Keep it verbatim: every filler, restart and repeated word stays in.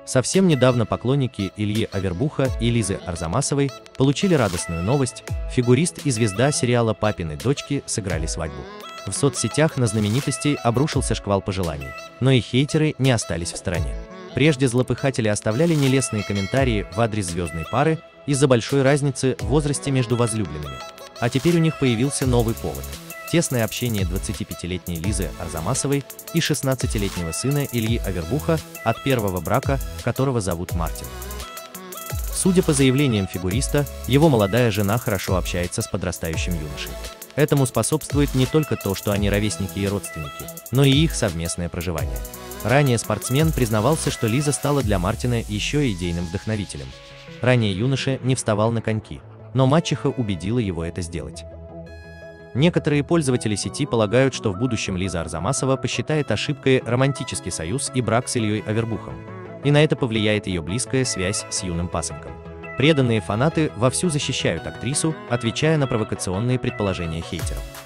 Совсем недавно поклонники Ильи Авербуха и Лизы Арзамасовой получили радостную новость: фигурист и звезда сериала «Папины дочки» сыграли свадьбу. В соцсетях на знаменитостей обрушился шквал пожеланий, но и хейтеры не остались в стороне. Прежде злопыхатели оставляли нелестные комментарии в адрес звездной пары из-за большой разницы в возрасте между возлюбленными. А теперь у них появился новый повод – тесное общение двадцатипятилетней Лизы Арзамасовой и шестнадцатилетнего сына Ильи Авербуха от первого брака, которого зовут Мартин. Судя по заявлениям фигуриста, его молодая жена хорошо общается с подрастающим юношей. Этому способствует не только то, что они ровесники и родственники, но и их совместное проживание. Ранее спортсмен признавался, что Лиза стала для Мартина еще и идейным вдохновителем. Ранее юноша не вставал на коньки, но мачеха убедила его это сделать. Некоторые пользователи сети полагают, что в будущем Лиза Арзамасова посчитает ошибкой романтический союз и брак с Ильей Авербухом, и на это повлияет ее близкая связь с юным пасынком. Преданные фанаты вовсю защищают актрису, отвечая на провокационные предположения хейтеров.